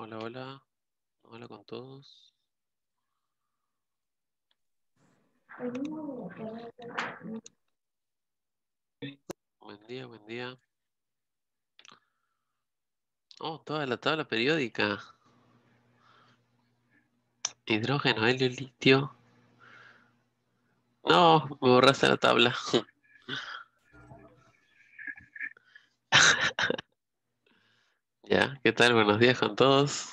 Hola, hola. Hola con todos. Buen día, buen día. Oh, toda la tabla periódica. Hidrógeno, helio, litio. No, me borraste la tabla. Ya, ¿qué tal? Buenos días con todos.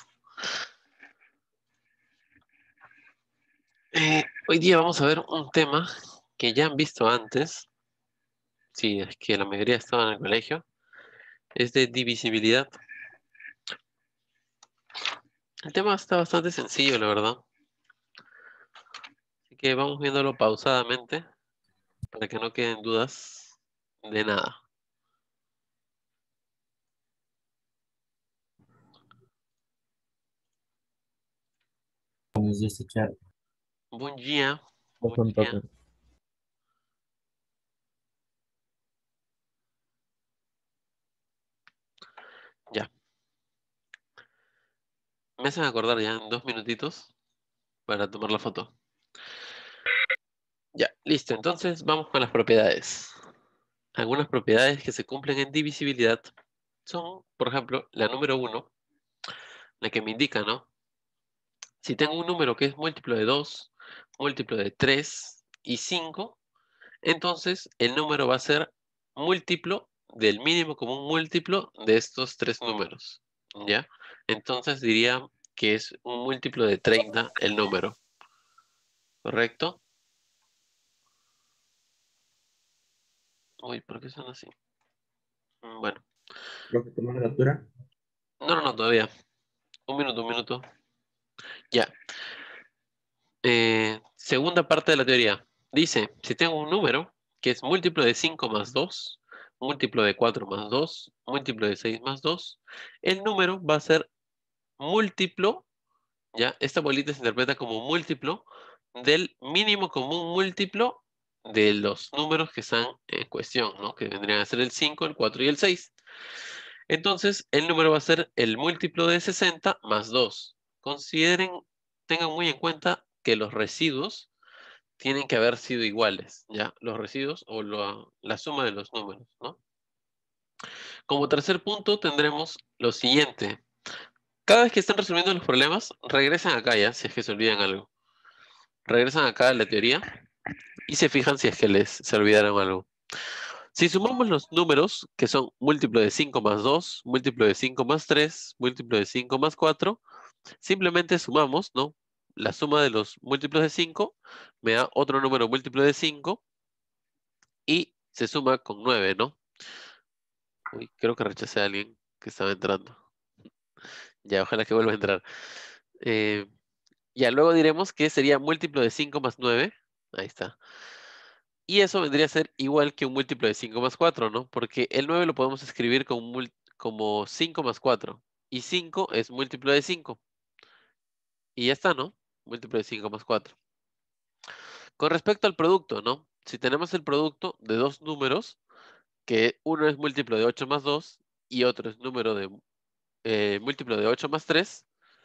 Hoy día vamos a ver un tema que ya han visto antes. Sí, es que la mayoría estaba en el colegio. Es de divisibilidad. El tema está bastante sencillo, la verdad. Así que vamos viéndolo pausadamente para que no queden dudas de nada. Buenos días, teacher. Buen día. Buen Tocan, día. tocan. Ya. Me hacen acordar ya en 2 minutitos para tomar la foto. Ya, listo. Entonces vamos con las propiedades. Algunas propiedades que se cumplen en divisibilidad son, por ejemplo, la número 1, la que me indica, ¿no? Si tengo un número que es múltiplo de 2, múltiplo de 3 y 5, entonces el número va a ser múltiplo del mínimo común múltiplo de estos tres números. ¿Ya? Entonces diría que es un múltiplo de 30 el número. ¿Correcto? Uy, ¿por qué son así? Bueno, Profe, ¿toma la captura? no, todavía. Un minuto, un minuto. Ya. Segunda parte de la teoría. Dice, si tengo un número que es múltiplo de 5 más 2, múltiplo de 4 más 2, múltiplo de 6 más 2, el número va a ser múltiplo, ¿ya? Esta bolita se interpreta como múltiplo del mínimo común múltiplo de los números que están en cuestión, ¿no? Que vendrían a ser el 5, el 4 y el 6. Entonces, el número va a ser el múltiplo de 60 más 2. Consideren, tengan muy en cuenta que los residuos tienen que haber sido iguales, ¿ya? Los residuos o la suma de los números, ¿no? Como tercer punto tendremos lo siguiente. Cada vez que estén resolviendo los problemas, regresen acá ya, si es que se olvidan algo. Regresan acá a la teoría y se fijan si es que se olvidaron algo. Si sumamos los números, que son múltiplo de 5 más 2, múltiplo de 5 más 3, múltiplo de 5 más 4, simplemente sumamos, ¿no? La suma de los múltiplos de 5 me da otro número múltiplo de 5 y se suma con 9, ¿no? Uy, creo que rechacé a alguien que estaba entrando. Ya, ojalá que vuelva a entrar. Eh, ya, luego diremos que sería múltiplo de 5 más 9. Ahí está. Y eso vendría a ser igual que un múltiplo de 5 más 4, ¿no? Porque el 9 lo podemos escribir como 5 más 4. Y 5 es múltiplo de 5. Y ya está, ¿no? Múltiplo de 5 más 4. Con respecto al producto, ¿no? Si tenemos el producto de dos números, que uno es múltiplo de 8 más 2 y otro es múltiplo de 8 más 3,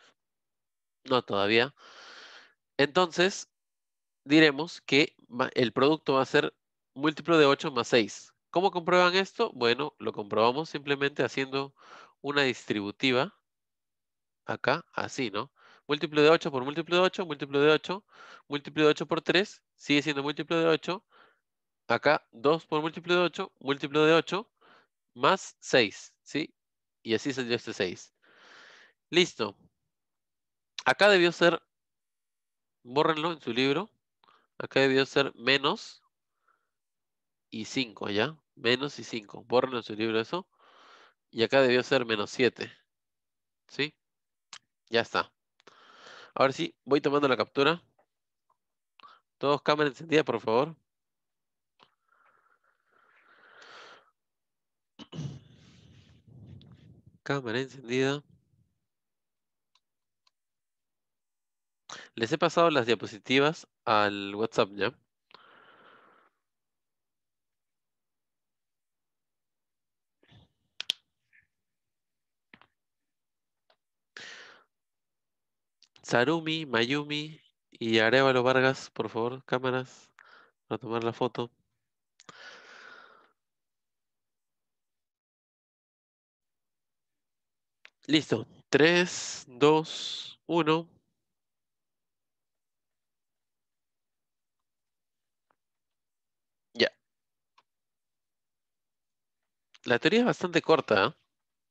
no todavía. Entonces, diremos que el producto va a ser múltiplo de 8 más 6. ¿Cómo comprueban esto? Bueno, lo comprobamos simplemente haciendo una distributiva acá, así, ¿no? Múltiplo de 8 por múltiplo de 8, múltiplo de 8, múltiplo de 8 por 3, sigue siendo múltiplo de 8. Acá 2 por múltiplo de 8, múltiplo de 8, más 6, ¿sí? Y así salió este 6. Listo. Acá debió ser, bórrenlo en su libro, acá debió ser menos y 5, ¿ya? Menos y 5. Bórrenlo en su libro eso. Y acá debió ser menos 7, ¿sí? Ya está. Ahora sí, voy tomando la captura. Todos cámara encendida, por favor. Cámara encendida. Les he pasado las diapositivas al WhatsApp, ¿ya? Sarumi, Mayumi y Arevalo Vargas, por favor, cámaras, para tomar la foto. Listo. 3, 2, 1. Ya. La teoría es bastante corta, ¿eh?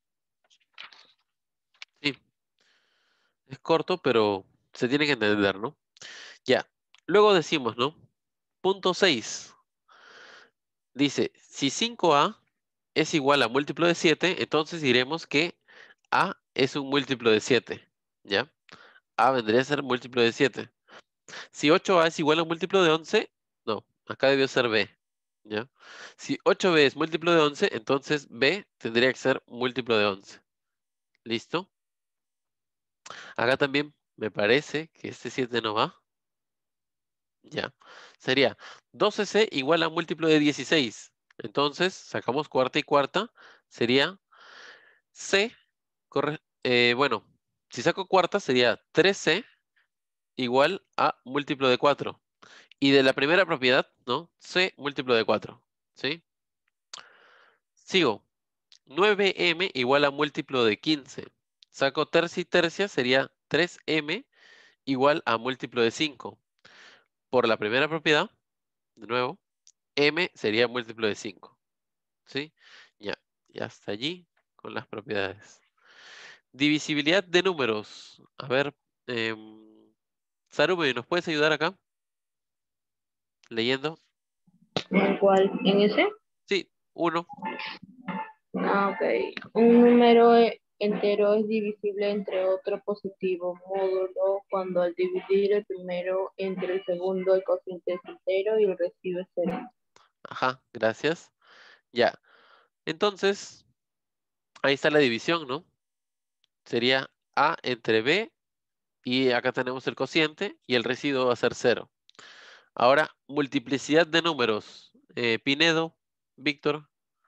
Sí, es corto, pero se tiene que entender, ¿no? Ya. Luego decimos, ¿no? Punto 6. Dice, si 5A es igual a múltiplo de 7, entonces diremos que A es un múltiplo de 7. ¿Ya? A vendría a ser múltiplo de 7. Si 8A es igual a un múltiplo de 11, no, acá debió ser B. ¿Ya? Si 8B es múltiplo de 11, entonces B tendría que ser múltiplo de 11. ¿Listo? Acá también me parece que este 7 no va. Ya. Sería 12C igual a múltiplo de 16. Entonces, sacamos cuarta y cuarta. Sería C, bueno, si saco cuarta sería 3C igual a múltiplo de 4. Y de la primera propiedad, ¿no? C múltiplo de 4. ¿Sí? Sigo. 9M igual a múltiplo de 15. Saco tercia y tercia, sería 3M igual a múltiplo de 5. Por la primera propiedad, de nuevo, M sería múltiplo de 5. ¿Sí? Ya, ya hasta allí con las propiedades. Divisibilidad de números. A ver, Sarumi, ¿nos puedes ayudar acá? Leyendo. ¿En cuál? ¿En ese? Sí, 1. Ah, ok. Un número entero es divisible entre otro positivo módulo cuando al dividir el primero entre el segundo el cociente es entero y el residuo es cero. Ajá, gracias. Ya. Entonces, ahí está la división, ¿no? Sería A entre B y acá tenemos el cociente y el residuo va a ser 0. Ahora, multiplicidad de números. Pinedo, Víctor,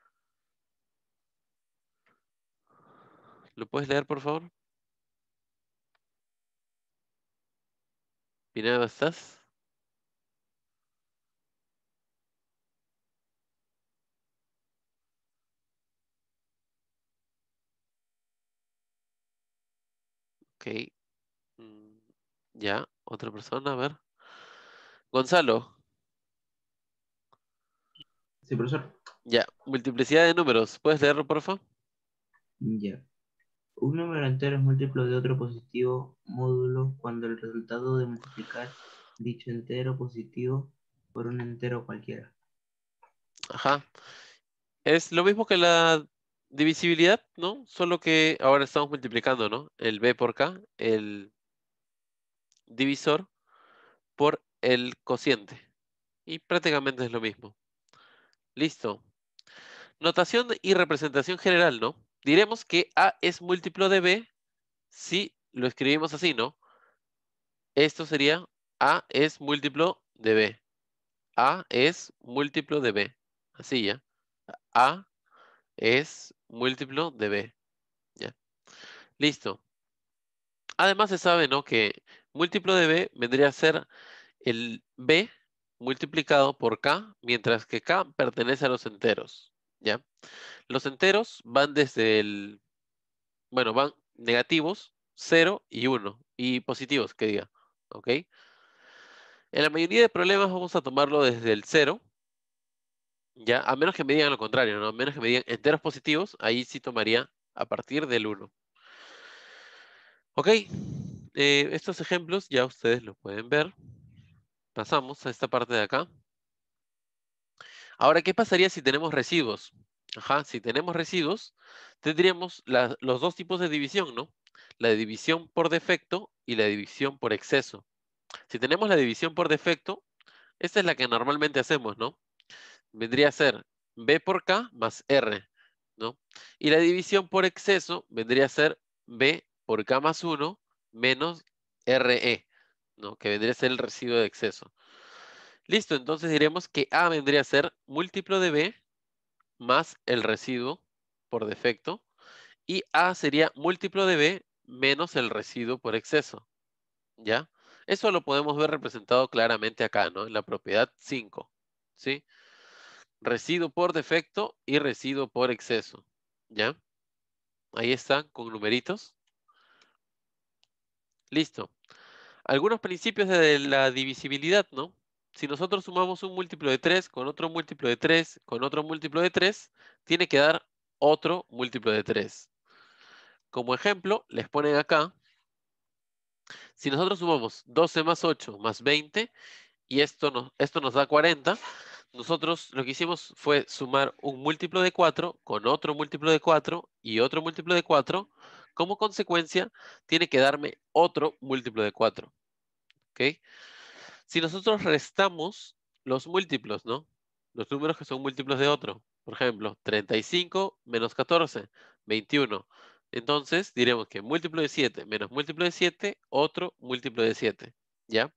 ¿lo puedes leer, por favor? Pinedo, ¿estás? Ok. mm, Ya, otra persona, a ver. Gonzalo, Sí, profesor. ya, multiplicidad de números. ¿Puedes leerlo, por favor? Ya. Un número entero es múltiplo de otro positivo módulo cuando el resultado de multiplicar dicho entero positivo por un entero cualquiera. Ajá. Es lo mismo que la divisibilidad, ¿no? Solo que ahora estamos multiplicando, ¿no? El b por k, el divisor, por el cociente. Y prácticamente es lo mismo. Listo. Notación y representación general, ¿no? Diremos que A es múltiplo de B si lo escribimos así, ¿no? Esto sería A es múltiplo de B. A es múltiplo de B. Así ya. A es múltiplo de B. Ya. Listo. Además se sabe, ¿no? Que múltiplo de B vendría a ser el B multiplicado por K, mientras que K pertenece a los enteros. ¿Ya? Los enteros van desde el, bueno, van negativos, 0 y 1, y positivos, que diga. ¿Ok? En la mayoría de problemas vamos a tomarlo desde el 0, ¿ya? A menos que me digan lo contrario, ¿no? A menos que me digan enteros positivos, ahí sí tomaría a partir del 1. ¿Ok? Estos ejemplos ya ustedes los pueden ver. Pasamos a esta parte de acá. Ahora, ¿qué pasaría si tenemos residuos? Ajá, si tenemos residuos, tendríamos los dos tipos de división, ¿no? La división por defecto y la división por exceso. Si tenemos la división por defecto, esta es la que normalmente hacemos, ¿no? Vendría a ser B por K más R, ¿no? Y la división por exceso vendría a ser B por K más 1 menos RE, ¿no? Que vendría a ser el residuo de exceso. Listo, entonces diremos que A vendría a ser múltiplo de B más el residuo por defecto y A sería múltiplo de B menos el residuo por exceso. ¿Ya? Eso lo podemos ver representado claramente acá, ¿no? En la propiedad 5, ¿sí? Residuo por defecto y residuo por exceso, ¿ya? Ahí están con numeritos. Listo. Algunos principios de la divisibilidad, ¿no? Si nosotros sumamos un múltiplo de 3 con otro múltiplo de 3 con otro múltiplo de 3, tiene que dar otro múltiplo de 3. Como ejemplo, les ponen acá, si nosotros sumamos 12 más 8 más 20, y esto nos da 40, nosotros lo que hicimos fue sumar un múltiplo de 4 con otro múltiplo de 4 y otro múltiplo de 4. Como consecuencia, tiene que darme otro múltiplo de 4. ¿Ok? Si nosotros restamos los múltiplos, ¿no? Los números que son múltiplos de otro. Por ejemplo, 35 menos 14, 21. Entonces diremos que múltiplo de 7 menos múltiplo de 7, otro múltiplo de 7. ¿Ya?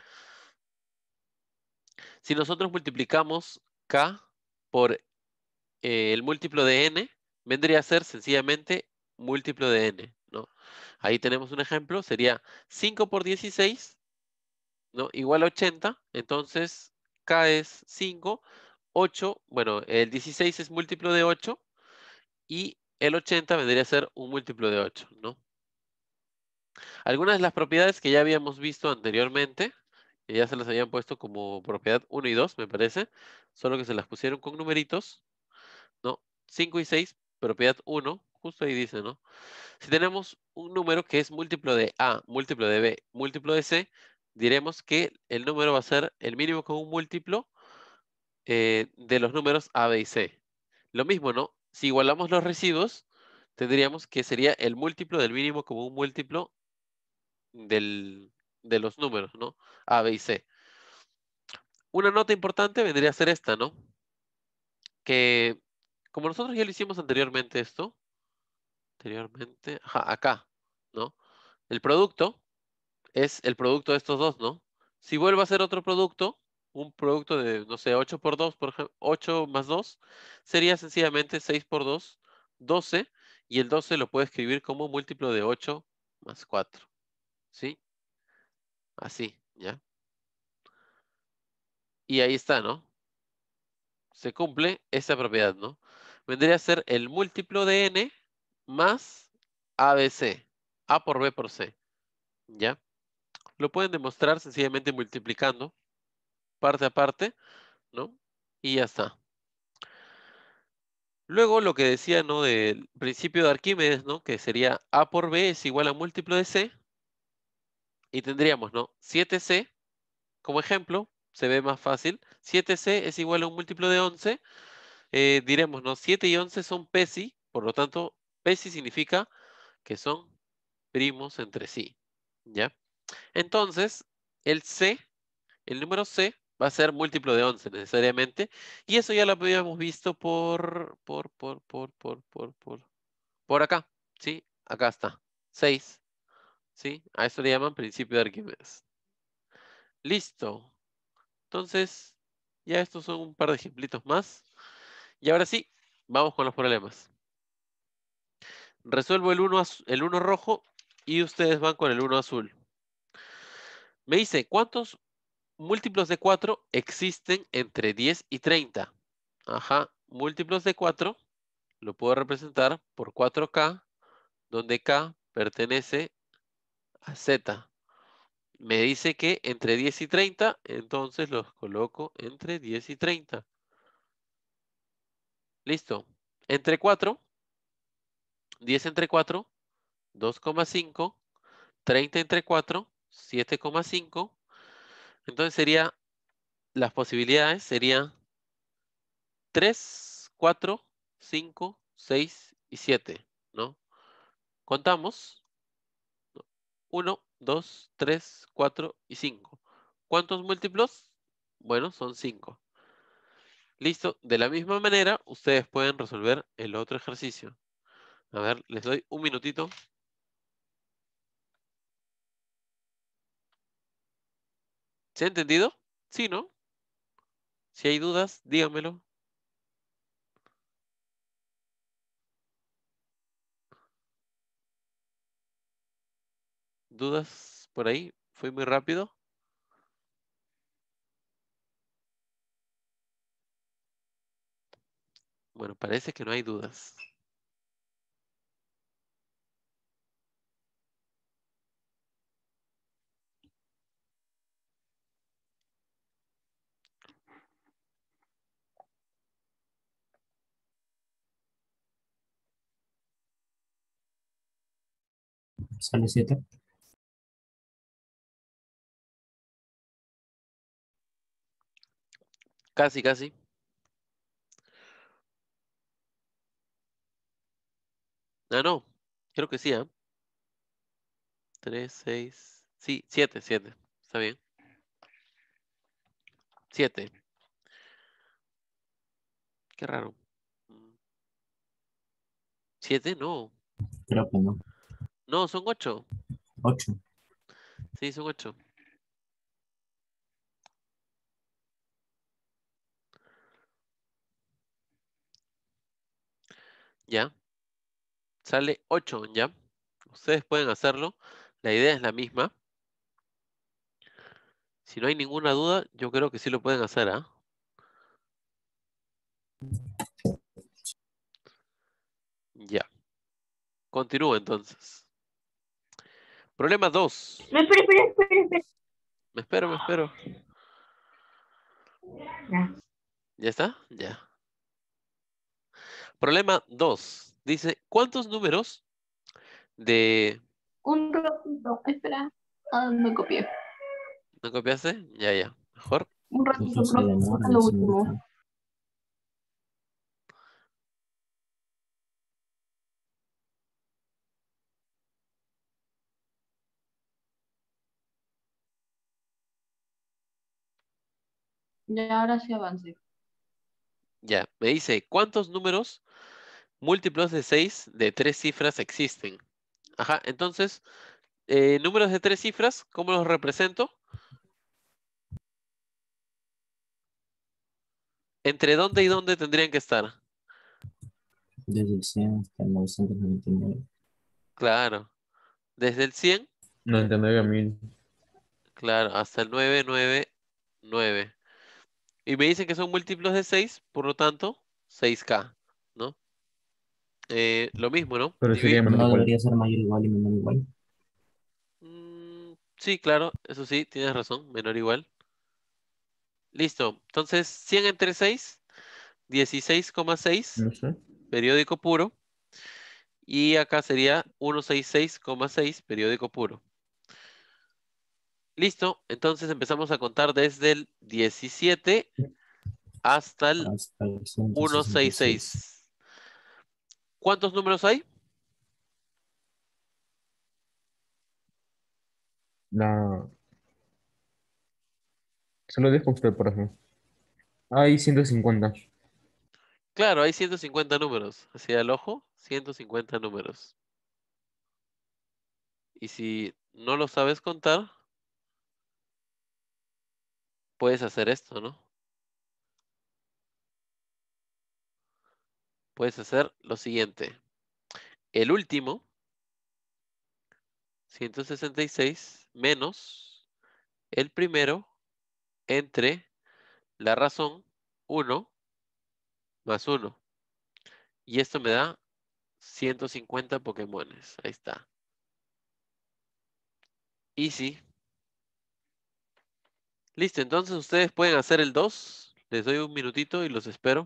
Si nosotros multiplicamos k por el múltiplo de n, vendría a ser sencillamente múltiplo de n, ¿no? Ahí tenemos un ejemplo, sería 5 por 16, ¿no? Igual a 80, entonces k es 5, 8, bueno, el 16 es múltiplo de 8 y el 80 vendría a ser un múltiplo de 8, ¿no? Algunas de las propiedades que ya habíamos visto anteriormente, que ya se las habían puesto como propiedad 1 y 2, me parece, solo que se las pusieron con numeritos, ¿no? 5 y 6, propiedad 1, justo ahí dice, ¿no? Si tenemos un número que es múltiplo de A, múltiplo de B, múltiplo de C, diremos que el número va a ser el mínimo común múltiplo de los números A, B y C. Lo mismo, ¿no? Si igualamos los residuos, tendríamos que sería el múltiplo del mínimo común múltiplo de los números, ¿no? A, B y C. Una nota importante vendría a ser esta, ¿no? Que como nosotros ya lo hicimos anteriormente esto, ajá, acá, ¿no? El producto es el producto de estos dos, ¿no? Si vuelvo a hacer otro producto, un producto de, no sé, 8 por 2, por ejemplo, 8 más 2, sería sencillamente 6 por 2, 12, y el 12 lo puedo escribir como múltiplo de 8 más 4, ¿sí? Así, ¿ya? Y ahí está, ¿no? Se cumple esa propiedad, ¿no? Vendría a ser el múltiplo de n más ABC, A por B por C, ¿ya? Lo pueden demostrar sencillamente multiplicando parte a parte, ¿no? Y ya está. Luego lo que decía, ¿no? Del principio de Arquímedes, ¿no? Que sería A por B es igual a múltiplo de C. Y tendríamos, ¿no? 7C, como ejemplo, se ve más fácil. 7C es igual a un múltiplo de 11. Diremos, ¿no? 7 y 11 son PESI, por lo tanto, PESI significa que son primos entre sí, ¿ya? Entonces, el C, el número C, va a ser múltiplo de 11 necesariamente. Y eso ya lo habíamos visto por acá, ¿sí? Acá está, 6, ¿sí? A eso le llaman principio de Arquímedes. Listo. Entonces, ya estos son un par de ejemplitos más. Y ahora sí, vamos con los problemas. Resuelvo el 1 rojo y ustedes van con el 1 azul. Me dice, ¿cuántos múltiplos de 4 existen entre 10 y 30? Ajá, múltiplos de 4 lo puedo representar por 4K, donde K pertenece a Z. Me dice que entre 10 y 30, entonces los coloco entre 10 y 30. Listo. Entre 4, 10 entre 4, 2,5. 30 entre 4, 7,5. Entonces las posibilidades serían 3, 4, 5, 6 y 7, ¿no? Contamos. 1, 2, 3, 4 y 5. ¿Cuántos múltiplos? Bueno, son 5. Listo. De la misma manera, ustedes pueden resolver el otro ejercicio. A ver, les doy un minutito. ¿Se ha entendido? Sí, ¿no? Si hay dudas, díganmelo. ¿Dudas por ahí? ¿Fui muy rápido? Bueno, parece que no hay dudas. Sale 7. Casi, casi. Ah, no. Creo que sí, ¿ah? 3, 6. Sí, 7, 7. Está bien. 7. Qué raro. 7, no. Creo que no. No, son 8. 8. Sí, son 8. Ya. Sale 8, ¿ya? Ustedes pueden hacerlo. La idea es la misma. Si no hay ninguna duda, yo creo que sí lo pueden hacer, ¿ah? Ya. Continúo entonces. Problema 2. No, espera. Me espero, me espero. Ya. ¿Ya está? Ya. Problema 2. Dice, ¿cuántos números de... Un ratito, espera. Ah, me copié. ¿No copiaste? Ya, ya. Mejor. Un Eso ratito, se profe, demora, lo señorita. último. Ya, ahora sí avancé. Ya. Me dice, ¿cuántos números múltiplos de 6 de 3 cifras existen? Ajá. Entonces, números de 3 cifras, ¿cómo los represento? ¿Entre dónde y dónde tendrían que estar? Desde el 100 hasta el 999. Claro. Desde el 100, 99.000. claro, hasta el 999. Y me dicen que son múltiplos de 6, por lo tanto, 6K, ¿no? Lo mismo, ¿no? Pero sería menor No igual. debería ser mayor igual y menor igual. Sí, claro, eso sí, tienes razón, menor igual. Listo. Entonces, 100 entre 6, 16,6, No sé. periódico puro. Y acá sería 166,6, periódico puro. Listo. Entonces empezamos a contar desde el 17 hasta el Hasta el 166. 166. ¿Cuántos números hay? La... Se lo dejo a usted, por ejemplo. Hay 150. Claro, hay 150 números. Hacia el ojo, 150 números. Y si no lo sabes contar, puedes hacer esto, ¿no? Puedes hacer lo siguiente. El último, 166, menos el primero entre la razón 1 más 1. Y esto me da 150 Pokémones. Ahí está. Easy. Listo, entonces ustedes pueden hacer el 2. Les doy un minutito y los espero.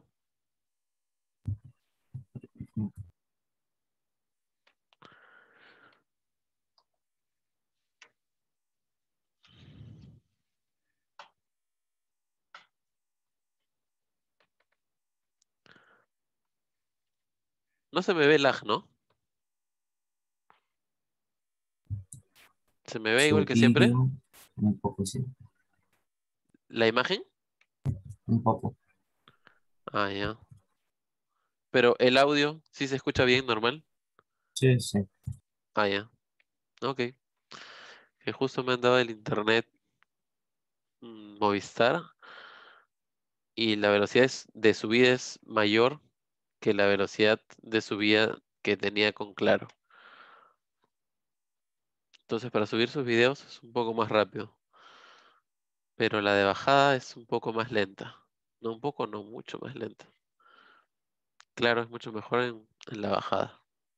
No se me ve lag, ¿no? ¿Se me ve igual Su que siempre? vídeo, un poco, sí. ¿La imagen? Un poco. Ah, ya. Pero el audio, ¿sí se escucha bien, normal? Sí, sí. Ah, ya. Ok. Que justo me han dado el internet Movistar y la velocidad de subida es mayor que la velocidad de subida que tenía con Claro. Entonces para subir sus videos es un poco más rápido. Pero la de bajada es un poco más lenta. No un poco, no mucho más lenta. Claro, es mucho mejor en la bajada.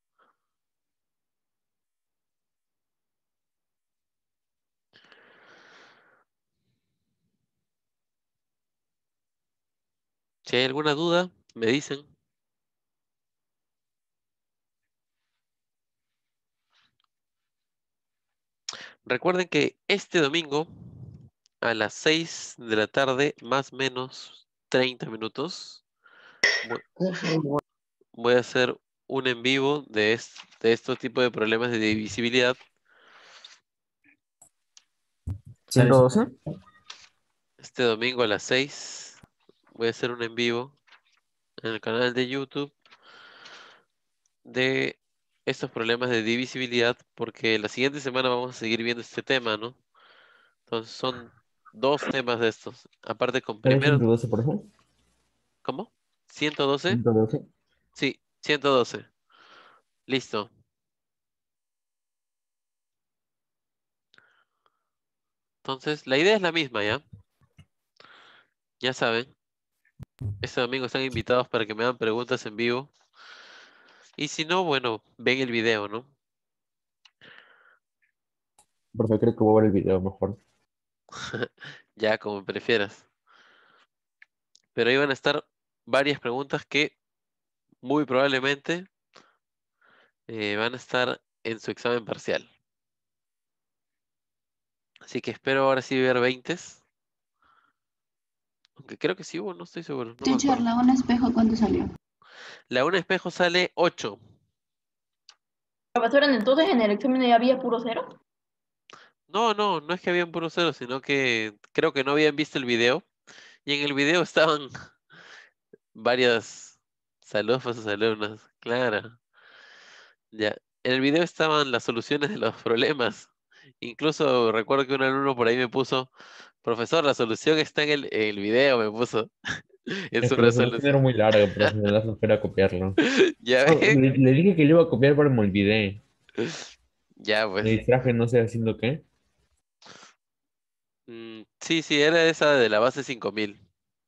Si hay alguna duda, me dicen. Recuerden que este domingo a las 6 de la tarde, más o menos 30 minutos, voy a hacer un en vivo de estos tipos de problemas de divisibilidad. 112. Este domingo a las 6 voy a hacer un en vivo en el canal de YouTube de estos problemas de divisibilidad, porque la siguiente semana vamos a seguir viendo este tema, ¿no? Entonces son 2 temas de estos. Aparte con ¿Sale primero, 112 por ejemplo? ¿cómo? ¿112? 112. Sí, 112. Listo. Entonces, la idea es la misma, ¿ya? Ya saben. Este domingo están invitados para que me hagan preguntas en vivo. Y si no, bueno, ven el video, ¿no? Porque creo que voy a ver el video mejor. Ya, como prefieras. Pero ahí van a estar varias preguntas que muy probablemente van a estar en su examen parcial. Así que espero ahora sí ver 20. Aunque creo que sí hubo, no estoy seguro, no me Teacher, acuerdo. la un espejo, ¿cuánto salió? La un espejo sale 8. Profesora, entonces en el examen ya había puro cero. No, no, no es que habían puro cero, sino que creo que no habían visto el video. Y en el video estaban varias saludos para sus alumnos. Claro. Ya. En el video estaban las soluciones de los problemas. Incluso recuerdo que un alumno por ahí me puso, profesor, la solución está en el video, me puso en Es su que la solución era resolución. muy larga, pero me da flojera copiarlo. Ya Oh, ven. le dije que le iba a copiar, pero me olvidé. Ya, Me pues. distraje, no sé haciendo qué. Sí, sí, era esa de la base 5000.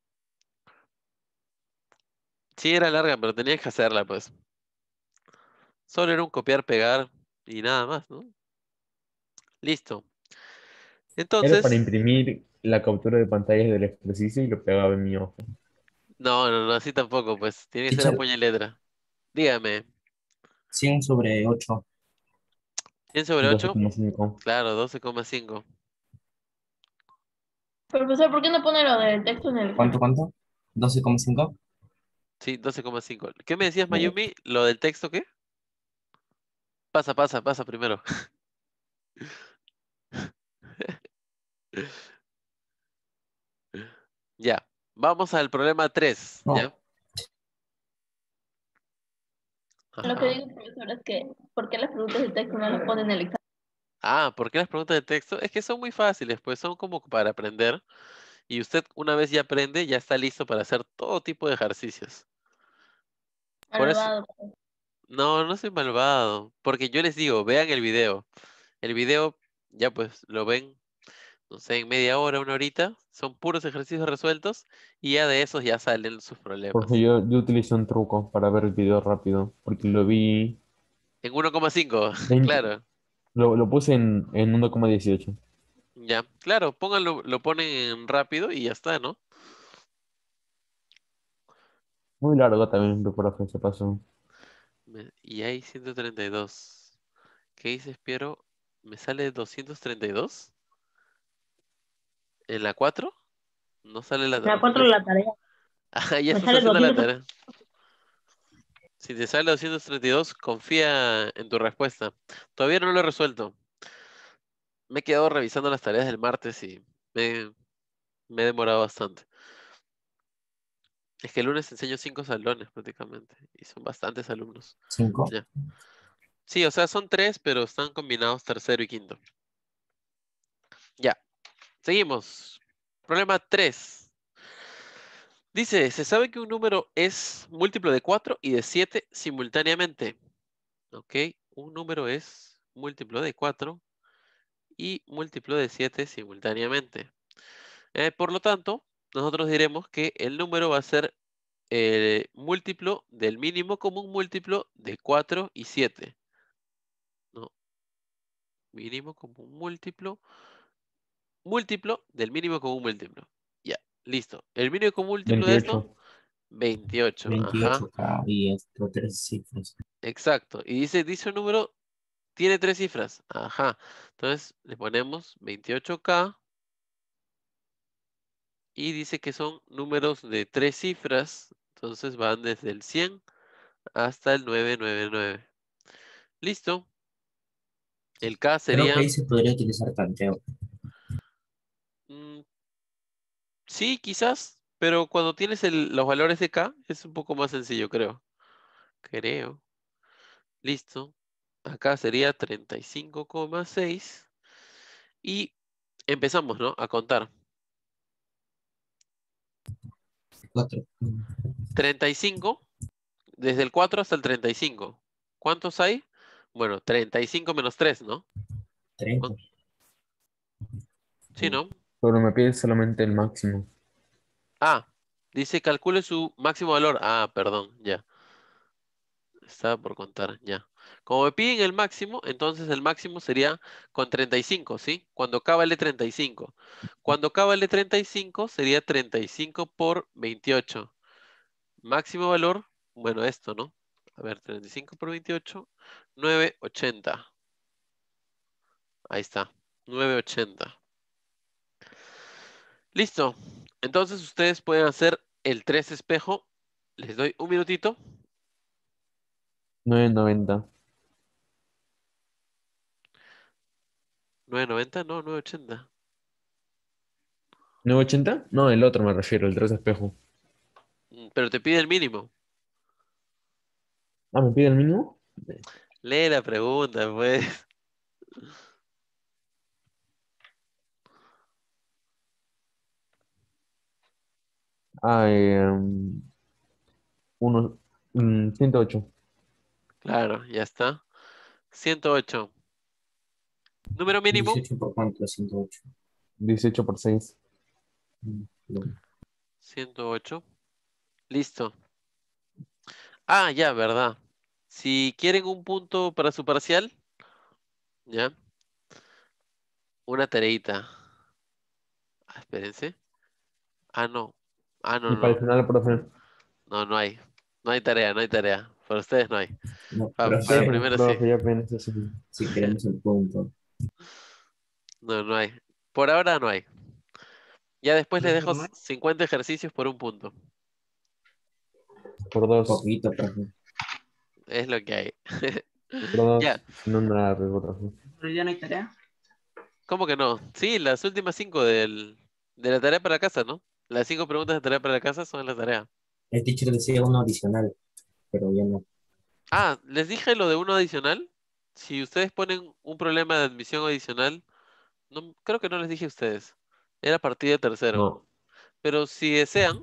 Sí, era larga, pero tenías que hacerla, pues. Solo era un copiar, pegar y nada más, ¿no? Listo. Era para Entonces, imprimir la captura de pantalla del ejercicio y lo pegaba en mi hoja. no, no, no, así tampoco, pues. Tiene que ser a Teacher, puño y letra. Dígame, 100 sobre 8. 100 sobre 8, 12,5. claro, 12,5. Profesor, ¿por qué no pone lo del texto en el ¿Cuánto, examen? cuánto? 12,5. Sí, 12,5. ¿Qué me decías, Mayumi? ¿Lo del texto qué? Pasa, pasa, pasa primero. Ya, vamos al problema 3, ¿ya? No, Lo que Ajá. digo, profesor, es que ¿por qué las preguntas de texto no las ponen en el examen? Ah, ¿por qué las preguntas de texto? Es que son muy fáciles, pues son como para aprender. Y usted una vez ya aprende, ya está listo para hacer todo tipo de ejercicios. Por eso, Malvado. no, no soy malvado. Porque yo les digo, vean el video. El video, ya pues, lo ven, no sé, en media hora, 1 horita. Son puros ejercicios resueltos. Y ya de esos ya salen sus Porque problemas. yo utilicé un truco para ver el video rápido. Porque lo vi. En 1,5, 20 claro. lo puse en 1,18. Ya, claro, pónganlo, lo ponen en rápido y ya está, ¿no? Muy largo también, pero profe, se pasó. Y hay 132. ¿Qué dices, Piero? ¿Me sale 232? ¿En la 4? No sale la... Me ¿No acuerdo sale? la tarea. Ah, ya Me estás sale haciendo la 200. tarea. Si te sale 232, confía en tu respuesta. Todavía no lo he resuelto. Me he quedado revisando las tareas del martes y me he demorado bastante. Es que el lunes enseño 5 salones prácticamente y son bastantes alumnos. 5. Ya. Sí, o sea, son 3, pero están combinados tercero y quinto. Ya, seguimos. Problema 3. Dice, se sabe que un número es múltiplo de 4 y de 7 simultáneamente. ¿Ok? Un número es múltiplo de 4 y múltiplo de 7 simultáneamente. Por lo tanto, nosotros diremos que el número va a ser múltiplo del mínimo común múltiplo de 4 y 7. ¿No? Mínimo común múltiplo del mínimo común múltiplo. Ya, listo. El mínimo común múltiplo de esto, 28. 28. Ajá, 28K y esto 3 cifras. exacto. Y dice un número, tiene 3 cifras. Ajá. Entonces le ponemos 28K y dice que son números de 3 cifras. Entonces van desde el 100 hasta el 999. Listo. El K Creo que sería, ahí se podría utilizar tanteo. mm, sí, quizás, pero cuando tienes los valores de K es un poco más sencillo, creo. Creo. Listo. Acá sería 35,6. Y empezamos, ¿no? A contar. 4. 35, desde el 4 hasta el 35. ¿Cuántos hay? Bueno, 35 menos 3, ¿no? 30. Sí, ¿no? Pero me pide solamente el máximo. Ah, dice calcule su máximo valor. Ah, perdón, ya. Estaba por contar, ya. Como me piden el máximo, entonces el máximo sería con 35, ¿sí? Cuando K vale 35. Cuando K vale 35 sería 35 por 28. Máximo valor, bueno, esto, ¿no? A ver, 35 por 28, 980. Ahí está, 980. Listo. Entonces ustedes pueden hacer el 3 espejo. Les doy un minutito. 990. 990, no, 980. 980. No, el otro me refiero, el 3 espejo. Pero te pide el mínimo. Ah, ¿me pide el mínimo? Lee la pregunta, pues. Ah, 108. Claro, ya está. 108. Número mínimo, 18 por cuánto es 108. 18 por 6. Bueno. 108. Listo. Ah, ya, verdad. Si quieren un punto para su parcial, ya, una tareita. Ah, espérense. Ah, no. Ah, no, Y para el no. final, profe. No, no hay. No hay tarea, no hay tarea. Para ustedes no hay. No, Para profe, primero sí. Profe, ya apenas así. si queremos el punto. No, no hay. Por ahora no hay. Ya después les dejo Profe, 50 ejercicios por un punto. Por 2. Poquito, profe. Es lo que hay. Por Ya. 2. Si no, nada, profe. pero ya no hay tarea. ¿Cómo que no? Sí, las últimas 5 de la tarea para casa, ¿no? Las 5 preguntas de tarea para casa son la tarea. El teacher decía uno adicional, pero ya no. Ah, les dije lo de uno adicional. Si ustedes ponen un problema de admisión adicional, no, creo que no les dije a ustedes. Era a partir de tercero. No. Pero si desean,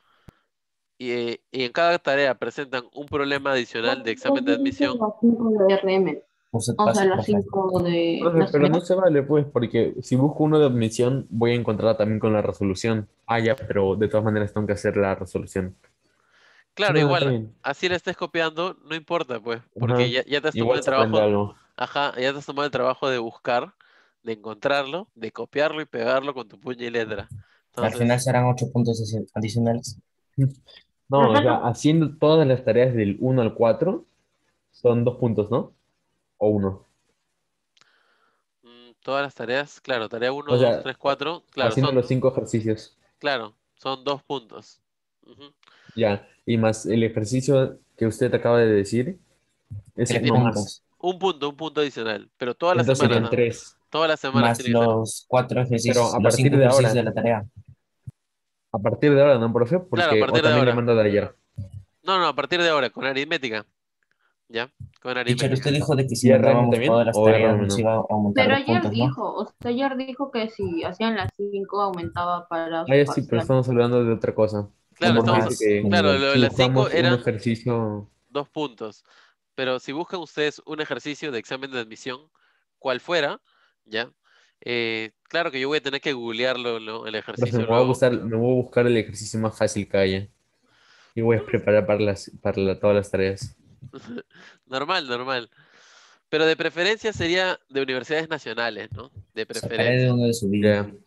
y en cada tarea presentan un problema adicional de examen de Yo dije admisión, las 5 de RM, Usted o sea, pase, las profe. 5 de Profe, pero no nacional. se vale, pues, porque si busco uno de admisión, voy a encontrar también con la resolución. Ah, ya, pero de todas maneras tengo que hacer la resolución. claro, No, está igual, bien. así la estés copiando, no importa, pues, porque Ajá. ya te has tomado Igual el se aprende trabajo, algo. ajá, ya te has tomado el trabajo de buscar, de encontrarlo, de copiarlo y pegarlo con tu puño y letra. Al final Entonces, serán 8 puntos adicionales. No, o sea, Ajá. haciendo todas las tareas del 1 al 4 son 2 puntos, ¿no? O 1. todas las tareas, claro, tarea uno, O 2, sea, 3, 4, claro, haciendo son, los 5 ejercicios. claro, son 2 puntos. Ujú. Ya. Y más el ejercicio que usted acaba de decir es 3 uno más. puntos. Un punto adicional, pero todas las Entonces semanas, serían ¿no? 3. Todas las semanas Más tiene que ser. los 4 Pero ejercicios, a los partir 5 de ejercicios de ahora. la tarea. A partir de ahora, ¿no, profe? Claro, a Porque, o partir de también le ahora. mando de ayer. No, no, a partir de ahora, con aritmética, ¿ya? Con Teacher, usted aritmética. dijo de que si ¿Y RM mandábamos también? todas las ¿O tareas RM nos no? iba a aumentar Pero 2 ayer puntos, ¿no? dijo, o sea, ayer dijo que si hacían las 5 aumentaba para Ah, su ya sí, pero parcial. estamos hablando de otra cosa. Claro, Como Uno nos estamos, dice más de que claro, nivel. lo de si las 5 buscamos un eran ejercicio, 2 puntos. Pero si buscan ustedes un ejercicio de examen de admisión, cual fuera, ¿ya? Claro que yo voy a tener que googlearlo, el Profe, ejercicio luego. me voy a buscar el ejercicio más fácil que haya. Y voy a preparar todas las tareas. Normal, normal. Pero de preferencia sería de universidades nacionales, ¿no? De Sacaré de preferencia. uno de su vida. Ya.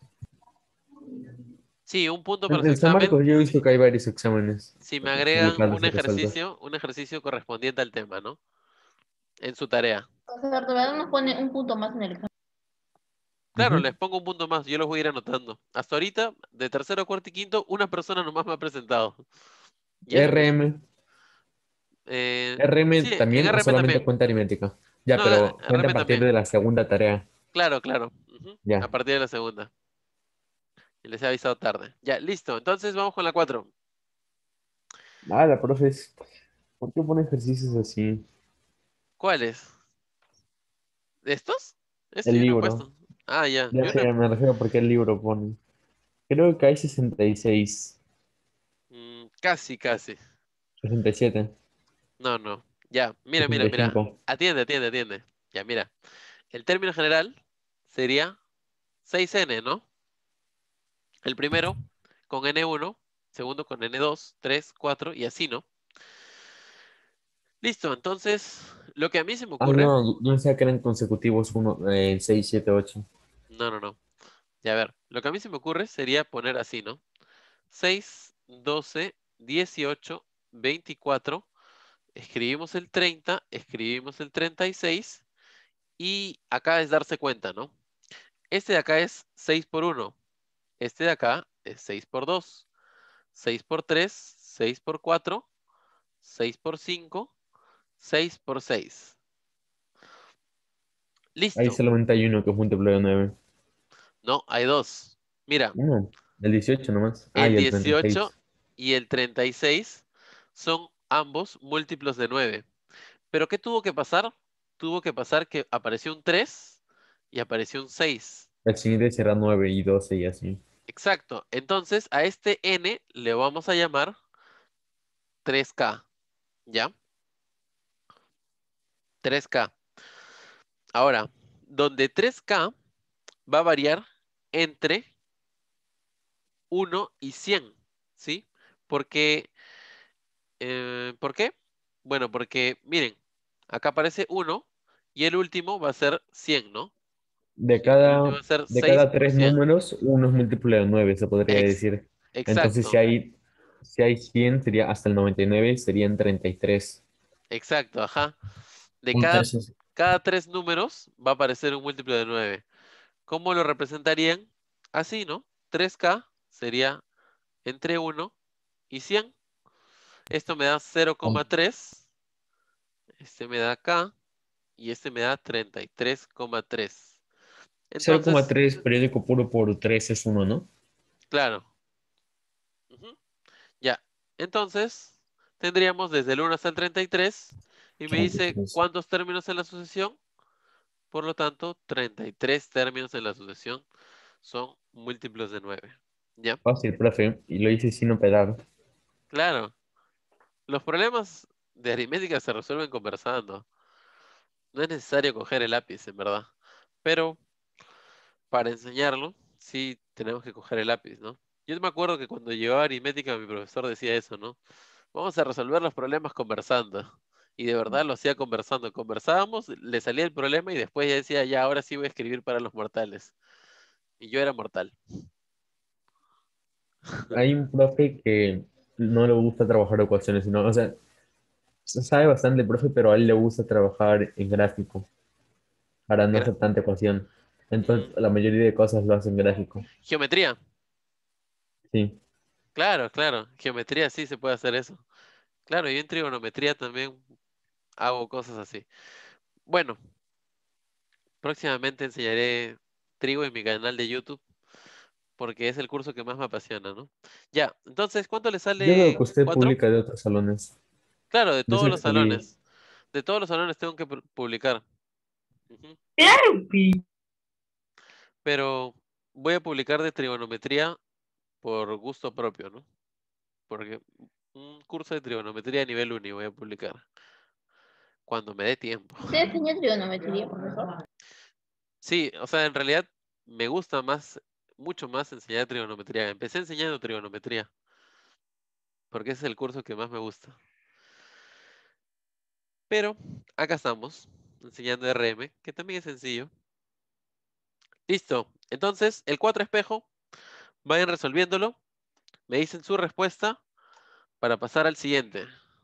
Sí, un punto para su En San examen. Marcos yo he visto que hay varios exámenes Si me agregan publicados y resueltos. un ejercicio correspondiente al tema, ¿no? En su tarea. O sea, todavía nos pone un punto más en el examen. Claro, Ujú. les pongo un punto más, yo los voy a ir anotando. Hasta ahorita, de tercero, cuarto y quinto, una persona nomás me ha presentado. Y eso que es, RM, eh, RM sí, en también o RM solamente también. cuenta aritmética. Ya, No, pero cuenta a RM partir también. de la segunda tarea. Claro, claro. Ujú. A Ya. partir de la segunda. Y les he avisado tarde. Ya, listo. Entonces vamos con la 4. Ah, la profe es. ¿Por qué pone ejercicios así? ¿Cuáles? ¿Estos? Esto El yo no he libro. puesto. Ah, ya. Ya sé, me refiero a por qué el libro pone. Creo que hay 66, Casi, casi. 67, No, no. Ya, mira, mira, mira. 65. Atiende, atiende, atiende. Ya, mira. El término general sería 6N, ¿no? El primero con N1, segundo con N2, 3, 4 y así, ¿no? Listo, entonces, lo que a mí se me Ah, ocurre, no, no sé que eran consecutivos, 6, 7, 8. no, no, no. Ya a ver, lo que a mí se me ocurre sería poner así, ¿no? 6, 12, 18, 24, escribimos el 30, escribimos el 36 y acá es darse cuenta, ¿no? Este de acá es 6 por 1, este de acá es 6 por 2, 6 por 3, 6 por 4, 6 por 5, 6 por 6. Hay Listo. solamente hay uno que es múltiplo de 9. No, hay dos. Mira, Uno, el 18 nomás. Ah, el y el 18 36. y el 36 son ambos múltiplos de 9. ¿Pero qué tuvo que pasar? Tuvo que pasar que apareció un 3 y apareció un 6. El siguiente será 9 y 12 y así. Exacto. Entonces a este n le vamos a llamar 3K. ¿Ya? 3K. Ahora, donde 3K va a variar entre 1 y 100. ¿Sí? Porque, ¿por qué? Bueno, porque miren, acá aparece 1 y el último va a ser 100, ¿no? De El último cada, va a ser de 6 cada por tres 100. números, uno es múltiplo de 9 se podría Ex- decir. Entonces, exacto, si hay 100 sería hasta el 99 serían 33. exacto, ajá. De Un cada, tercio. cada tres números va a aparecer un múltiplo de 9. ¿Cómo lo representarían? Así, ¿no? 3K sería entre 1 y 100. Esto me da Un 0,3. Este me da K. Y este me da 33,3. Entonces, 0,3 periódico puro por 3 es uno, ¿no? claro. Ujú. Ya. Entonces, tendríamos desde el 1 hasta el 33. Y me dice 33. cuántos términos en la sucesión. Por lo tanto, 33 términos en la sucesión son múltiplos de 9. ¿Ya? Fácil, profe. Y lo hice sin operar. Claro. Los problemas de aritmética se resuelven conversando. No es necesario coger el lápiz, en verdad. Pero para enseñarlo, sí tenemos que coger el lápiz, ¿no? Yo me acuerdo que cuando llevaba aritmética, mi profesor decía eso, ¿no? Vamos a resolver los problemas conversando. Y de verdad lo hacía conversando. Conversábamos, le salía el problema y después ya decía, ya, ahora sí voy a escribir para los mortales. Y yo era mortal. Hay un profe que no le gusta trabajar ecuaciones, sino, o sea, sabe bastante el profe, pero a él le gusta trabajar en gráfico para no Gra- hacer tanta ecuación. Entonces, mm, la mayoría de cosas lo hacen gráfico. Geometría. Sí. Claro, claro. Geometría sí se puede hacer eso. Claro, yo en trigonometría también hago cosas así. Bueno, próximamente enseñaré trigo en mi canal de YouTube porque es el curso que más me apasiona, ¿no? Ya, entonces, ¿cuánto le Yo veo que sale usted 4? publica de otros salones. Claro, de De todos los sexto día. salones. De todos los salones tengo que publicar. Ujú. Pero voy a publicar de trigonometría por gusto propio, ¿no? Porque un curso de trigonometría a nivel 1 voy a publicar cuando me dé tiempo. ¿Usted enseña trigonometría, profesor? Sí, o sea, en realidad me gusta más, mucho más enseñar trigonometría. Empecé enseñando trigonometría, porque ese es el curso que más me gusta. Pero acá estamos, enseñando RM, que también es sencillo. Listo. Entonces, el 4 espejo, vayan resolviéndolo. Me dicen su respuesta para pasar al siguiente.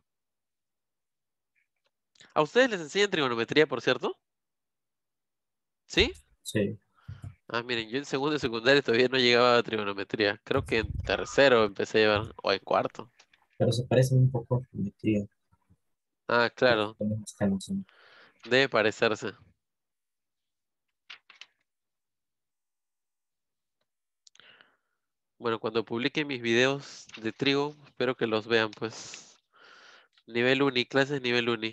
¿A ustedes les enseñan trigonometría, por cierto? ¿Sí? Sí, Ah, miren, yo en segundo y secundario todavía no llegaba a trigonometría. Creo que en tercero empecé a llevar, o en cuarto. pero se parecen un poco a geometría, Ah, porque claro, tenemos esta noción. debe parecerse. Bueno, cuando publique mis videos de trigo, espero que los vean, pues. Nivel uni, clases nivel uni.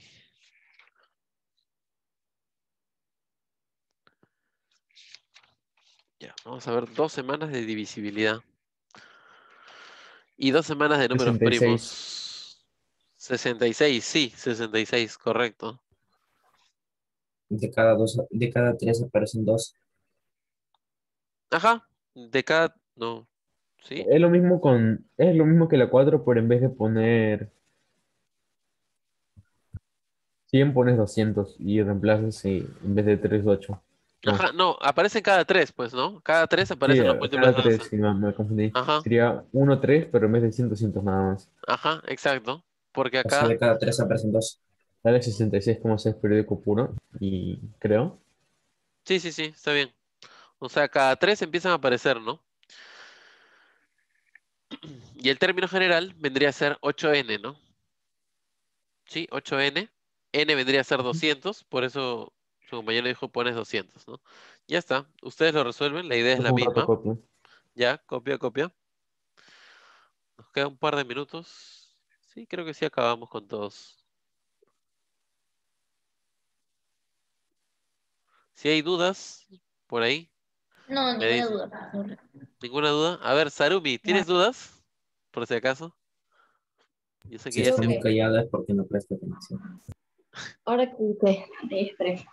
Ya, vamos a ver 2 semanas de divisibilidad. Y 2 semanas de números 66. primos. 66, sí, 66, correcto. De cada tres aparecen dos. Ajá, de cada... No, ¿sí? Es lo mismo que la 4, pero en vez de poner 100 pones 200 y reemplazas en vez de 3 8. No, Ajá, no, aparecen cada 3, pues, ¿no? Cada 3 sí, aparecen los múltiplos cada de 12. 3, sí, me confundí. Ajá, Sería 1 3, pero en vez de 100 200 nada más. ajá, exacto. Porque O sea, acá... de cada tres aparecen dos. Sale 66,6 periódico puro y creo. Sí, sí, sí, está bien. O sea, cada 3 empiezan a aparecer, ¿no? Y el término general vendría a ser 8n, ¿no? Sí, 8n. N vendría a ser 200, por eso su compañero dijo pones 200, ¿no? Ya está, ustedes lo resuelven, la idea es la Dejo un rato misma. copio. Ya, copia, copia. Nos queda un par de minutos. Sí, creo que sí acabamos con todos. Si hay dudas por ahí, No, me ninguna dicen. duda. ¿Ninguna duda? A ver, Sarumi, ¿tienes dudas? Por si acaso. Yo sé Si que ya está Creo se... muy que callada es porque no presta atención. ahora que hice, espera,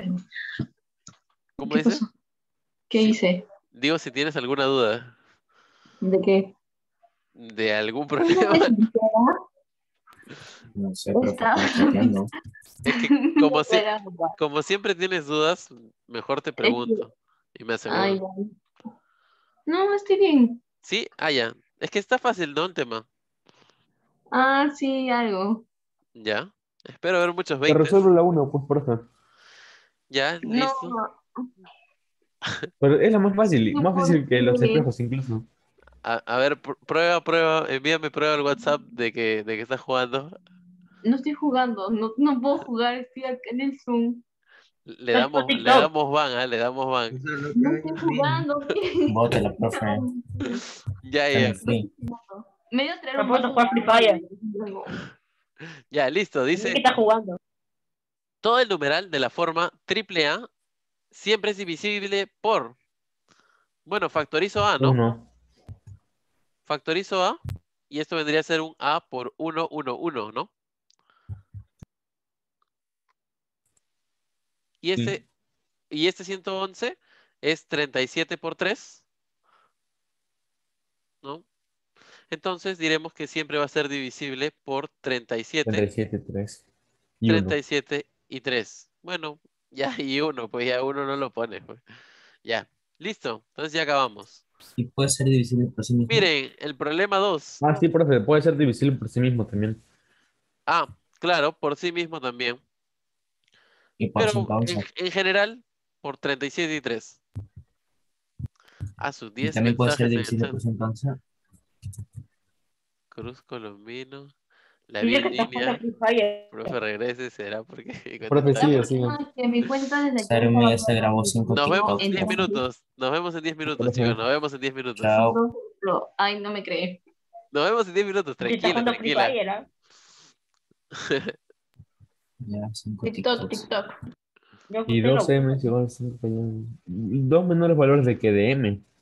¿Cómo ¿qué dice? pasó? ¿Qué Sí, hice? digo si tienes alguna duda ¿De qué? de algún Una vez problema. No sé, pero ¿por estaba. qué no chateando? Es que como, si- Espera, como siempre tienes dudas, mejor te es que, pregunto y me ay, aseguro. no, estoy bien. ¿Sí? Ah, ya. Es que está fácil, ¿no? El tema. Ah, sí, algo. Ya. Espero ver muchos Te 20. resuelvo la 1, pues por eso. Ya, No, listo. Pero es la más no, fácil que los porque espejos incluso. A ver, prueba, envíame prueba al WhatsApp de que estás jugando. no estoy jugando, no puedo jugar, estoy acá en el Zoom. Le Estás por damos, le TikTok. damos ban, ¿ah? Le damos ban. Eso no No prueba estoy en línea. jugando, miren. Bote la profe. Ya, Está en ya. el free. Me dio traer un vaso jugar Free Fire. Ya, listo. ¿Qué Dice, está jugando? todo el numeral de la forma triple A siempre es divisible por... Bueno, factorizo A, ¿no? 1. Factorizo A. Y esto vendría a ser un A por 1, 1, 1, ¿no? Y Sí. este 111 es 37 por 3, ¿no? Entonces diremos que siempre va a ser divisible por 37, 37, 3 y 1. 37 y 3. Bueno, ya y 1, pues ya uno no lo pone, pues. Ya, listo. Entonces ya acabamos. Y puede ser divisible por sí mismo. Miren, el problema 2. Ah, sí, profe, puede ser divisible por sí mismo también. Ah, claro, por sí mismo también. Y por Pero 111. en general, por 37 y 3. A sus Y 10 también puede ser mensajes en el divisible chat. por 111. Cruz Colombino. La vi Dice que en está jugando línea. Free Fire. Profe, regrese, será porque mi cuenta Profe, está sigue, mal. sigue. No, es que mi cuenta desde que Sarumi estaba ya se grabó jugando 5 Nos vemos TikToks, en 10 profe. minutos. Nos vemos en 10 minutos, chicos. Profe, Nos vemos en 10 minutos. Chao. Ay, no me cree. Nos vemos en 10 minutos. Si está Tranquila, jugando Free tranquila. Fire, ¿ah? Ya, 5 TikTok, TikToks. TikTok. Yo y usted lo 2M es igual a 5. Dos menores valores de que de M.